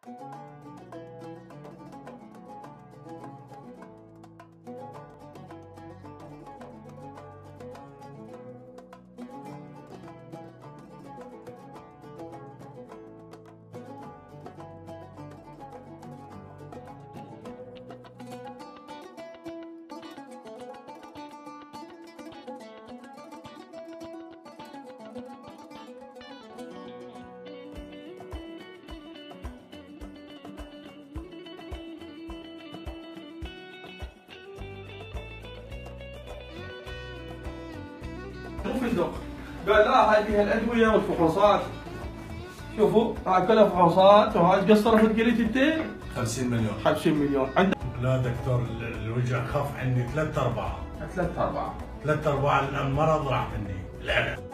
مو فندق، قال لا هذه الادويه والفحوصات. شوفوا هاي كلها فحوصات، وهاي قصره في القريت التين 50 مليون. 50 مليون. عندك لا دكتور، الوجع خف عندي 3/4. 3/4 3/4 المرض راح مني. لا